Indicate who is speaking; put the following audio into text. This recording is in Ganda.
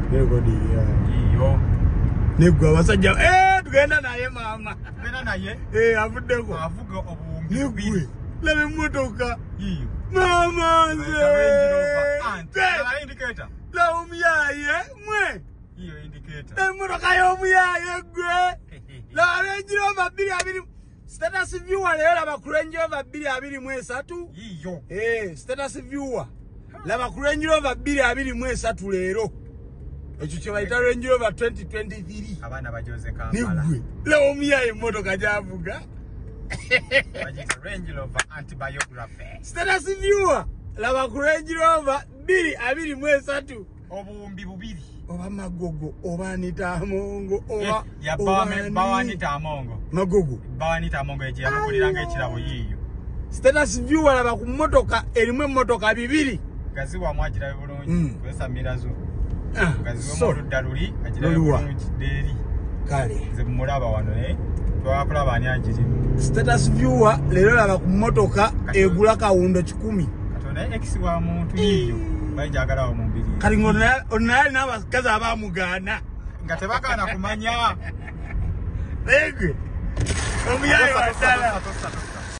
Speaker 1: Negodi ya.
Speaker 2: Iyo.
Speaker 1: Negwa basajja tugenda naye mama.
Speaker 2: Tugenda naye?
Speaker 1: Avuddeko.
Speaker 2: Avuga obumbi.
Speaker 1: Negwe. Lebe motoka.
Speaker 2: Iyo.
Speaker 1: Mama nze.
Speaker 2: Indicator.
Speaker 1: La omuyaye mwe.
Speaker 2: Iyo indicator.
Speaker 1: Motoka y'omuyaye gwe. La Range Rover 220. Status viewer leo laba ku Range Rover 223.
Speaker 2: Iyo.
Speaker 1: Status viewer. Laba ku Range Rover 223 leero. Ekyo kye bayita Range Rover 2023.
Speaker 2: Abaana bajoze Kampala.
Speaker 1: Nigwe. Leo omuyaye motoka gyavuga.
Speaker 2: Range Rover anti-biography.
Speaker 1: Status viewer. Laba ku Range Rover 223.
Speaker 2: Obumbi bubiri.
Speaker 1: Oba magogo, oba nitamongo, oba
Speaker 2: ya bawa nitamongo.
Speaker 1: Magogo.
Speaker 2: Bawa nitamongo eje yamukuliranga ekirabo yiyo.
Speaker 1: Status viewer laba ku motoka erimu motoka bibiri.
Speaker 2: Gazi wa mwajira bulungi. Kwesa mirazo. Gazi wa mudaluli ajira bulungi deri.
Speaker 1: Kale.
Speaker 2: Nze mulaba wano twakulaba ani ajiri.
Speaker 1: Status viewer lero laba ku motoka egula kawundo 10.
Speaker 2: Katona X wa muntu yiyo. Bayagala wa mumbiri.
Speaker 1: Kali onali n'abakazi abamugana.
Speaker 2: Nga tebagana kumanya.
Speaker 1: Egwe. Omuyaye wa ddala.